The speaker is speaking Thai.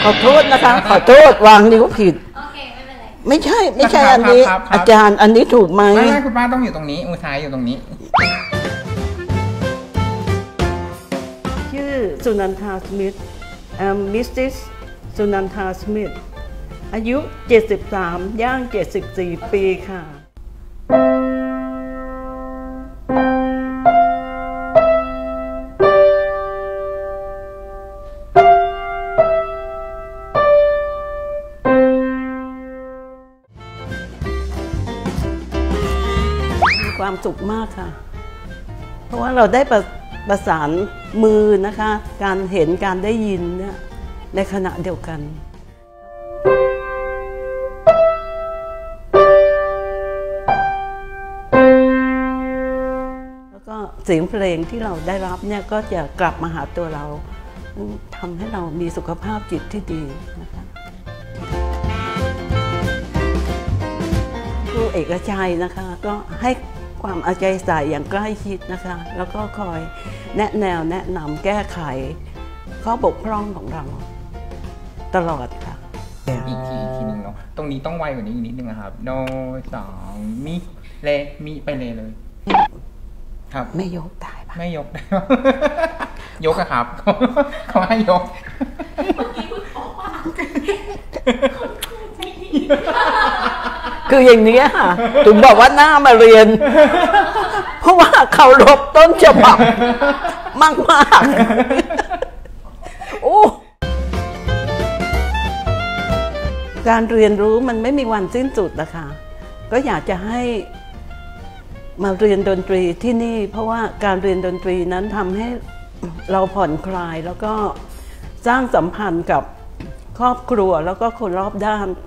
ขอโทษนะคะขอโทษวางนิ้วผิดโอเคไม่เป็นไรไม่ใช่อันนี้อาจารย์อันนี้ถูกไหมไม่คุณป้าต้องอยู่ตรงนี้มือซ้ายอยู่ตรงนี้ชื่อสุนันทาสมิธมิสซิสสุนันทาสมิธอายุ73ย่าง74ปีค่ะมีความสุขมากค่ะเพราะว่าเราได้ประสานมือนะคะการเห็นการได้ยินเนี่ยในขณะเดียวกันแล้วก็เสียงเพลงที่เราได้รับเนี่ยก็จะกลับมาหาตัวเราทำให้เรามีสุขภาพจิตที่ดีนะคะครูเอกชัยนะคะก็ให้ความเอาใจใส่อย่างใกล้ชิดนะคะแล้วก็คอยแนะนำแก้ไขข้อบกพร่องของเราตลอดค่ะอีกทีหนึ่งเนาะตรงนี้ต้องไวกว่านี้อีกนิดนึงนะครับโดสองมิเลมิไปเลยครับไม่ยกได้ปะไม่ยกได้ยกอะครับเขาให้ยกเมื่อกี้คุณบอกว่าคืออย่างนี้ค่ะถึงบอกว่าหน้ามาเรียนเพราะว่าเขารบต้นฉบับมากโอ้การเรียนรู้มันไม่มีวันสิ้นสุดนะคะก็อยากจะให้มาเรียนดนตรีที่นี่เพราะว่าการเรียนดนตรีนั้นทำให้เราผ่อนคลายแล้วก็สร้างสัมพันธ์กับครอบครัวแล้วก็คนรอบด้าน